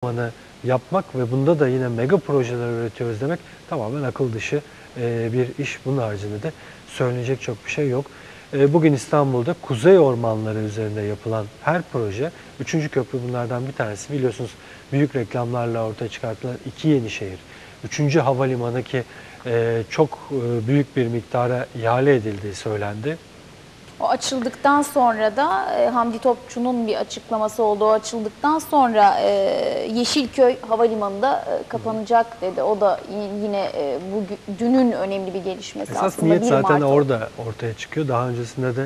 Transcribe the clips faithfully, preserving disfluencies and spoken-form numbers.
havalimanı yapmak ve bunda da yine mega projeler üretiyoruz demek tamamen akıl dışı bir iş. Bunun haricinde de söylenecek çok bir şey yok. Bugün İstanbul'da kuzey ormanları üzerinde yapılan her proje, üçüncü köprü bunlardan bir tanesi. Biliyorsunuz büyük reklamlarla ortaya çıkartılan iki yeni şehir. Üçüncü havalimanı ki çok büyük bir miktara ihale edildiği söylendi. O açıldıktan sonra da e, Hamdi Topçu'nun bir açıklaması oldu. O açıldıktan sonra e, Yeşilköy Havalimanı'nda e, kapanacak dedi. O da yine e, bu dünün önemli bir gelişmesi. Esas aslında. niyet zaten Mart orada ortaya çıkıyor. Daha öncesinde de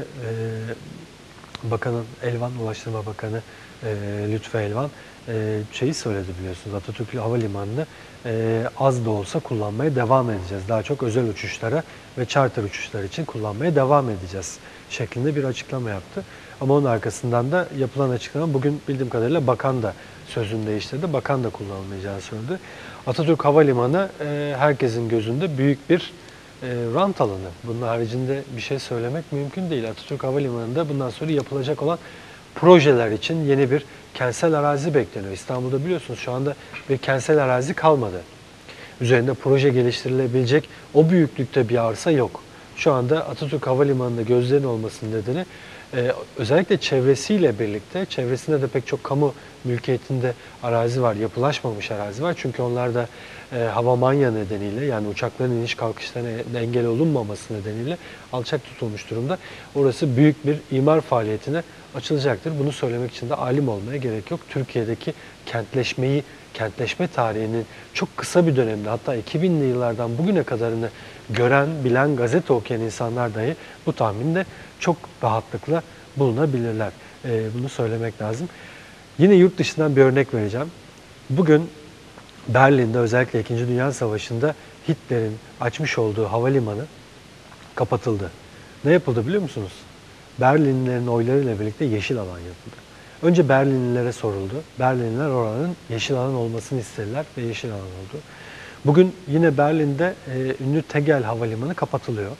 e, Bakanın Elvan, Ulaştırma Bakanı e, Lütfü Elvan e, şeyi söyledi biliyorsunuz. Atatürk Havalimanı'nı e, az da olsa kullanmaya devam edeceğiz. Daha çok özel uçuşlara ve charter uçuşlar için kullanmaya devam edeceğiz şeklinde bir açıklama yaptı. Ama onun arkasından da yapılan açıklama bugün bildiğim kadarıyla bakan da sözünü değiştirdi. Bakan da kullanılmayacağını söyledi. Atatürk Havalimanı e, herkesin gözünde büyük bir e, rant alanı. Bunun haricinde bir şey söylemek mümkün değil. Atatürk Havalimanı'nda bundan sonra yapılacak olan projeler için yeni bir kentsel arazi bekleniyor. İstanbul'da biliyorsunuz şu anda bir kentsel arazi kalmadı. Üzerinde proje geliştirilebilecek o büyüklükte bir arsa yok. Şu anda Atatürk Havalimanı'nda gözlerin olmasının nedeni e, özellikle çevresiyle birlikte, çevresinde de pek çok kamu mülkiyetinde arazi var, yapılaşmamış arazi var. Çünkü onlar da e, hava manya nedeniyle, yani uçakların iniş kalkışlarına engel olunmaması nedeniyle alçak tutulmuş durumda. Orası büyük bir imar faaliyetine açılacaktır. Bunu söylemek için de alim olmaya gerek yok. Türkiye'deki kentleşmeyi, kentleşme tarihinin çok kısa bir dönemde, hatta iki binli yıllardan bugüne kadarını gören, bilen, gazete okuyan insanlar dahi bu tahminde çok rahatlıkla bulunabilirler. Ee, bunu söylemek lazım. Yine yurt dışından bir örnek vereceğim. Bugün Berlin'de özellikle İkinci Dünya Savaşı'nda Hitler'in açmış olduğu havalimanı kapatıldı. Ne yapıldı biliyor musunuz? Berlinlilerin oylarıyla birlikte yeşil alan yapıldı. Önce Berlinlilere soruldu. Berlinliler oranın yeşil alan olmasını istediler ve yeşil alan oldu. Bugün yine Berlin'de e, ünlü Tegel Havalimanı kapatılıyor.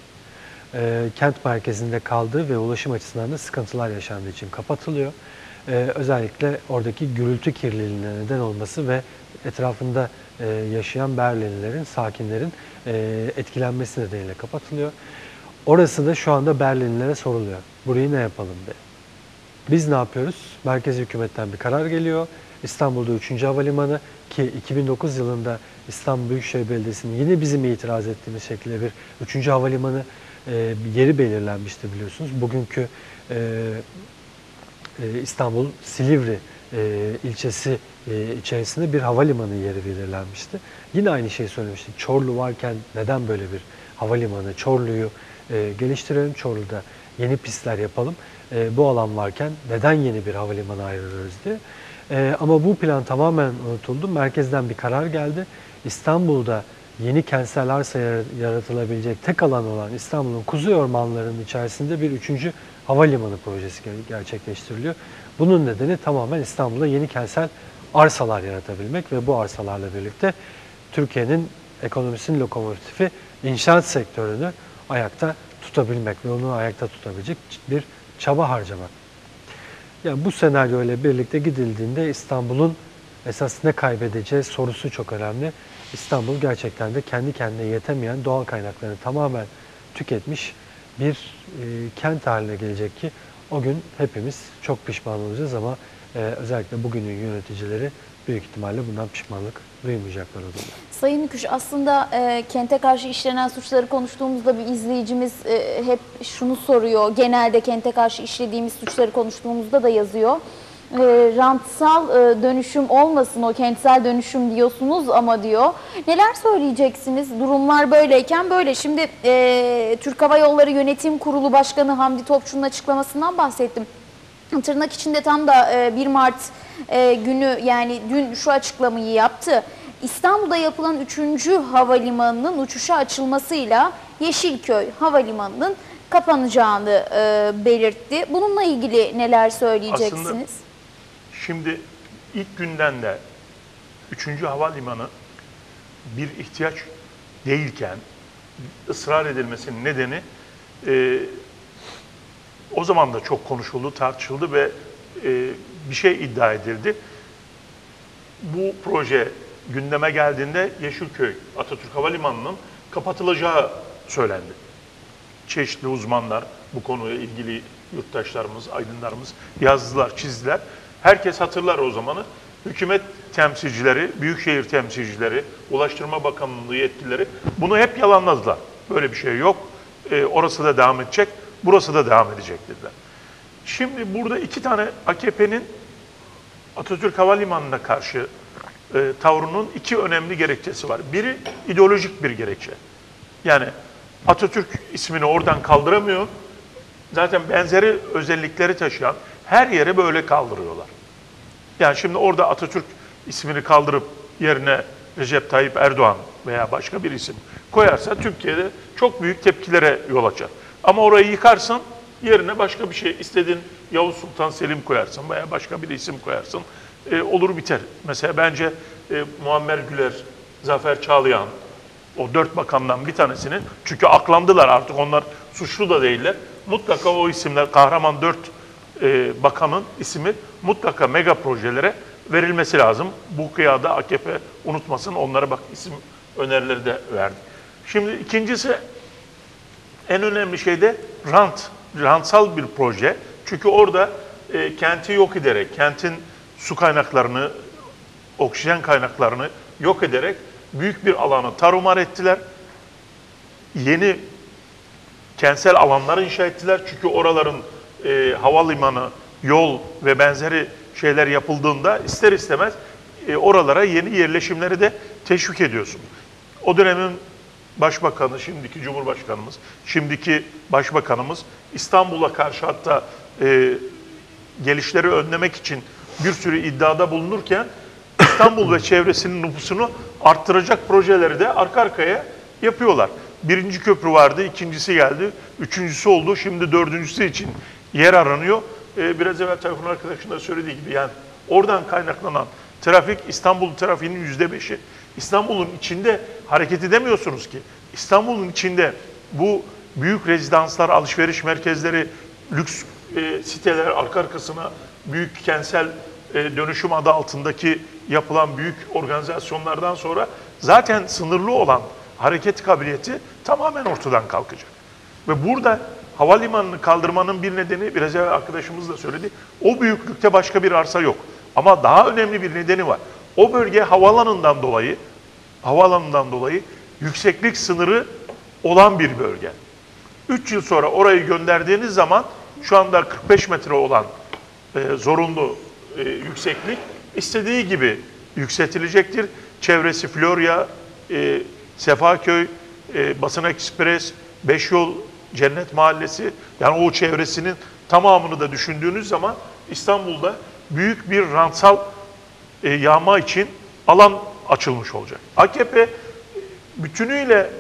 E, kent merkezinde kaldığı ve ulaşım açısından da sıkıntılar yaşandığı için kapatılıyor. E, özellikle oradaki gürültü kirliliğine neden olması ve etrafında e, yaşayan Berlinlilerin, sakinlerin e, etkilenmesi nedeniyle kapatılıyor. Orası da şu anda Berlinlilere soruluyor. Burayı ne yapalım diye. Biz ne yapıyoruz? Merkezi hükümetten bir karar geliyor. İstanbul'da üçüncü Havalimanı ki iki bin dokuz yılında İstanbul Büyükşehir Belediyesi'nin yine bizim itiraz ettiğimiz şekilde bir üçüncü Havalimanı e, yeri belirlenmişti biliyorsunuz. Bugünkü e, e, İstanbul Silivri e, ilçesi e, içerisinde bir havalimanı yeri belirlenmişti. Yine aynı şeyi söylemiştik. Çorlu varken neden böyle bir havalimanı? Çorlu'yu e, geliştirelim, Çorlu'da yeni pistler yapalım. E, bu alan varken neden yeni bir havalimanı ayırıyoruz diye. E, ama bu plan tamamen unutuldu. Merkezden bir karar geldi. İstanbul'da yeni kentsel arsa yaratılabilecek tek alan olan İstanbul'un kuzey ormanlarının içerisinde bir üçüncü havalimanı projesi gerçekleştiriliyor. Bunun nedeni tamamen İstanbul'da yeni kentsel arsalar yaratabilmek ve bu arsalarla birlikte Türkiye'nin ekonomisinin lokomotifi inşaat sektörünü ayakta tutabilmek ve onu ayakta tutabilecek bir çaba harcamak. Yani bu senaryo ile birlikte gidildiğinde İstanbul'un esas ne kaybedeceği sorusu çok önemli. İstanbul gerçekten de kendi kendine yetemeyen, doğal kaynaklarını tamamen tüketmiş bir e, kent haline gelecek ki o gün hepimiz çok pişman olacağız ama e, özellikle bugünün yöneticileri büyük ihtimalle bundan pişmanlık duymayacaklar o zaman. Sayın Üküş, aslında e, kente karşı işlenen suçları konuştuğumuzda bir izleyicimiz e, hep şunu soruyor. Genelde kente karşı işlediğimiz suçları konuştuğumuzda da yazıyor. E, rantsal e, dönüşüm olmasın, o kentsel dönüşüm diyorsunuz ama diyor. Neler söyleyeceksiniz? Durumlar böyleyken böyle. Şimdi e, Türk Hava Yolları Yönetim Kurulu Başkanı Hamdi Topçu'nun açıklamasından bahsettim. Tırnak içinde tam da bir Mart günü, yani dün şu açıklamayı yaptı. İstanbul'da yapılan üçüncü havalimanının uçuşa açılmasıyla Yeşilköy Havalimanı'nın kapanacağını belirtti. Bununla ilgili neler söyleyeceksiniz? Aslında şimdi ilk günden de üçüncü havalimanı bir ihtiyaç değilken ısrar edilmesinin nedeni e, o zaman da çok konuşuldu, tartışıldı ve e, bir şey iddia edildi. bu proje gündeme geldiğinde Yeşilköy Atatürk Havalimanı'nın kapatılacağı söylendi. Çeşitli uzmanlar, bu konuyla ilgili yurttaşlarımız, aydınlarımız yazdılar, çizdiler. Herkes hatırlar o zamanı. Hükümet temsilcileri, büyükşehir temsilcileri, Ulaştırma Bakanlığı yetkilileri bunu hep yalanladılar. Böyle bir şey yok. E, orası da devam edecek, burası da devam edecek dediler. Şimdi burada iki tane A K P'nin Atatürk Havalimanı'na karşı e, tavrının iki önemli gerekçesi var. Biri ideolojik bir gerekçe. Yani Atatürk ismini oradan kaldıramıyor. Zaten benzeri özellikleri taşıyan her yere böyle kaldırıyorlar. Yani şimdi orada Atatürk ismini kaldırıp yerine Recep Tayyip Erdoğan veya başka bir isim koyarsa Türkiye'de çok büyük tepkilere yol açar. Ama orayı yıkarsan yerine başka bir şey, istediğin Yavuz Sultan Selim koyarsın veya başka bir isim koyarsın, e, olur biter. Mesela bence e, Muammer Güler, Zafer Çağlayan, o dört bakandan bir tanesinin, çünkü aklandılar artık, onlar suçlu da değiller. Mutlaka o isimler, kahraman dört e, bakanın ismi mutlaka mega projelere verilmesi lazım. Bu kıyada A K P unutmasın, onlara bak isim önerileri de verdi. Şimdi ikincisi, en önemli şey de rant, rantsal bir proje. Çünkü orada e, kenti yok ederek, kentin su kaynaklarını, oksijen kaynaklarını yok ederek büyük bir alanı tarumar ettiler. Yeni kentsel alanlar inşa ettiler. Çünkü oraların e, havalimanı, yol ve benzeri şeyler yapıldığında ister istemez e, oralara yeni yerleşimleri de teşvik ediyorsun. O dönemin Başbakanı, şimdiki Cumhurbaşkanımız, şimdiki Başbakanımız İstanbul'a karşı hatta e, gelişleri önlemek için bir sürü iddiada bulunurken İstanbul ve çevresinin nüfusunu arttıracak projeleri de arka arkaya yapıyorlar. Birinci köprü vardı, ikincisi geldi, üçüncüsü oldu, şimdi dördüncüsü için yer aranıyor. Ee, biraz evvel Tayfun arkadaşın da söylediği gibi, yani oradan kaynaklanan trafik İstanbul trafiğinin yüzde beşi. İstanbul'un içinde hareket edemiyorsunuz ki. İstanbul'un içinde bu büyük rezidanslar, alışveriş merkezleri, lüks e, siteler, arka arkasına büyük kentsel e, dönüşüm adı altındaki yapılan büyük organizasyonlardan sonra zaten sınırlı olan hareket kabiliyeti tamamen ortadan kalkacak. Ve burada havalimanını kaldırmanın bir nedeni, biraz evvel arkadaşımız da söyledi, o büyüklükte başka bir arsa yok. Ama daha önemli bir nedeni var. O bölge havalanından dolayı, havalanından dolayı yükseklik sınırı olan bir bölge. Üç yıl sonra orayı gönderdiğiniz zaman şu anda kırk beş metre olan e, zorunlu e, yükseklik istediği gibi yükseltilecektir. Çevresi Florya, e, Sefaköy, e, Basın Ekspres, Beşyol, Cennet Mahallesi, yani o çevresinin tamamını da düşündüğünüz zaman İstanbul'da büyük bir rantsal e, yağma için alan açılmış olacak. A K P bütünüyle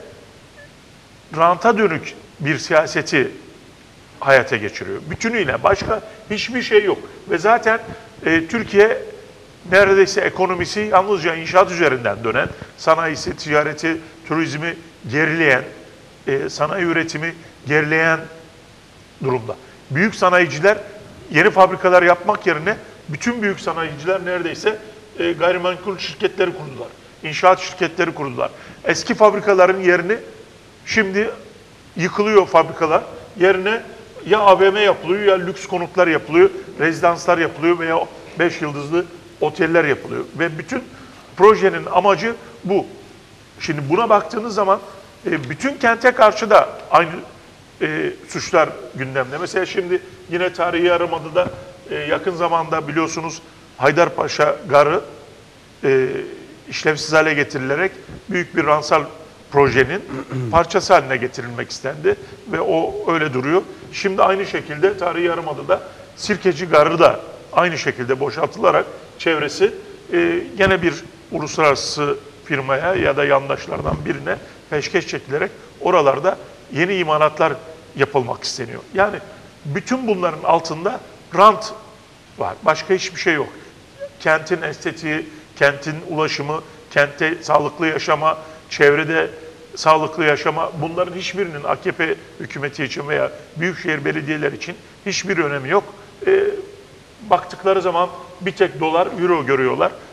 ranta dönük bir siyaseti hayata geçiriyor. Bütünüyle, başka hiçbir şey yok. Ve zaten e, Türkiye neredeyse ekonomisi yalnızca inşaat üzerinden dönen, sanayisi, ticareti, turizmi gerileyen, e, sanayi üretimi gerileyen durumda. Büyük sanayiciler yeni fabrikalar yapmak yerine bütün büyük sanayiciler neredeyse e, gayrimenkul şirketleri kurdular. İnşaat şirketleri kurdular. Eski fabrikaların yerini, şimdi yıkılıyor fabrikalar, yerine ya A V M yapılıyor, ya lüks konutlar yapılıyor, rezidanslar yapılıyor veya beş yıldızlı oteller yapılıyor. Ve bütün projenin amacı bu. Şimdi buna baktığınız zaman e, bütün kente karşı da aynı e, suçlar gündemde. Mesela şimdi yine tarihi Yarımada'da e, yakın zamanda biliyorsunuz Haydarpaşa Garı e, işlevsiz hale getirilerek büyük bir rantsal projenin parçası haline getirilmek istendi ve o öyle duruyor. Şimdi aynı şekilde tarihi Yarımada'da Sirkeci Garı da aynı şekilde boşaltılarak çevresi e, gene bir uluslararası firmaya ya da yandaşlardan birine peşkeş çekilerek oralarda yeni imalatlar yapılmak isteniyor. Yani bütün bunların altında rant var. Başka hiçbir şey yok. Kentin estetiği, kentin ulaşımı, kentte sağlıklı yaşama, çevrede sağlıklı yaşama, bunların hiçbirinin A K P hükümeti için veya büyükşehir belediyeler için hiçbir önemi yok. E, baktıkları zaman bir tek dolar, euro görüyorlar.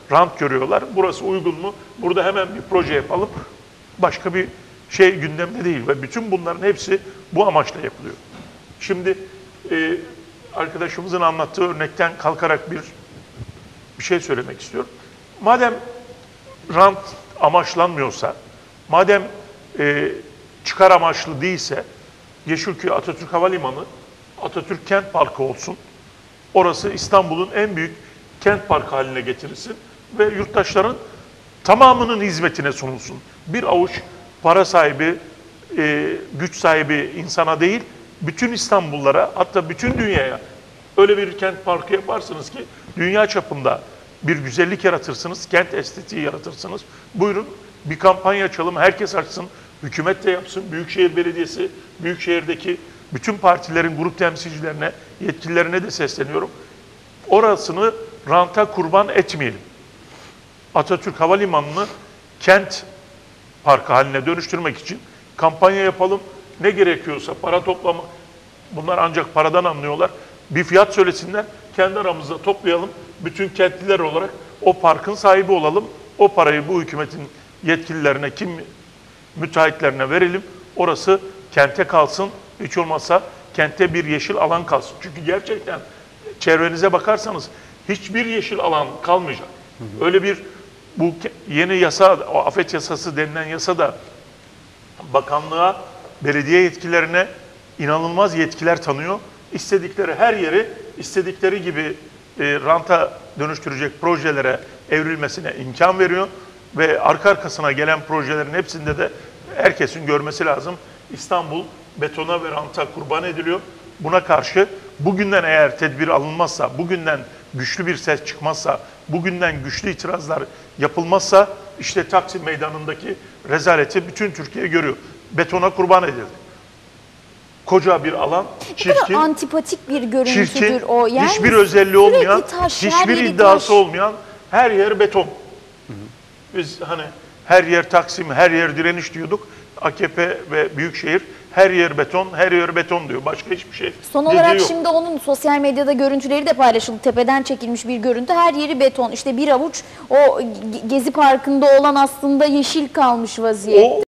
rant görüyorlar. Burası uygun mu? Burada hemen bir proje yapalım. Başka bir şey gündemde değil ve bütün bunların hepsi bu amaçla yapılıyor. Şimdi e, arkadaşımızın anlattığı örnekten kalkarak bir bir şey söylemek istiyorum. Madem rant amaçlanmıyorsa, madem e, çıkar amaçlı değilse, Yeşilköy Atatürk Havalimanı Atatürk Kent Parkı olsun. Orası İstanbul'un en büyük kent parkı haline getirilsin ve yurttaşların tamamının hizmetine sunulsun. Bir avuç para sahibi, e, güç sahibi insana değil, bütün İstanbullulara, hatta bütün dünyaya öyle bir kent parkı yaparsınız ki dünya çapında bir güzellik yaratırsınız, kent estetiği yaratırsınız. Buyurun bir kampanya açalım, herkes açsın, hükümet de yapsın, Büyükşehir Belediyesi, Büyükşehir'deki bütün partilerin grup temsilcilerine, yetkililerine de sesleniyorum. Orasını ranta kurban etmeyelim. Atatürk Havalimanı'nı kent parkı haline dönüştürmek için kampanya yapalım. Ne gerekiyorsa para toplama, bunlar ancak paradan anlıyorlar. Bir fiyat söylesinler, kendi aramızda toplayalım. Bütün kentliler olarak o parkın sahibi olalım. O parayı bu hükümetin yetkililerine, kim müteahhitlerine verelim. Orası kente kalsın. Hiç olmazsa kentte bir yeşil alan kalsın. Çünkü gerçekten çevrenize bakarsanız hiçbir yeşil alan kalmayacak. Hı hı. Öyle bir bu yeni yasa, o afet yasası denilen yasa da bakanlığa, belediye yetkilerine inanılmaz yetkiler tanıyor. İstedikleri her yeri, istedikleri gibi e, ranta dönüştürecek projelere evrilmesine imkan veriyor. Ve arka arkasına gelen projelerin hepsinde de herkesin görmesi lazım. İstanbul betona ve ranta kurban ediliyor. Buna karşı bugünden eğer tedbir alınmazsa, bugünden güçlü bir ses çıkmazsa, bugünden güçlü itirazlar yapılmazsa işte Taksim Meydanı'ndaki rezaleti bütün Türkiye görüyor. Betona kurban edildi. Koca bir alan, çirkin, ne kadar antipatik bir görüntüdür çirkin, o. Yani hiçbir özelliği olmayan, taş, hiçbir iddiası taş. olmayan, her yer beton. Hı hı. Biz hani her yer Taksim, her yer direniş diyorduk. A K P ve Büyükşehir her yer beton, her yer beton diyor. Başka hiçbir şey Son olarak yok. Şimdi onun sosyal medyada görüntüleri de paylaşıldı. Tepeden çekilmiş bir görüntü. Her yeri beton. İşte bir avuç o Gezi Parkı'nda olan aslında yeşil kalmış vaziyette.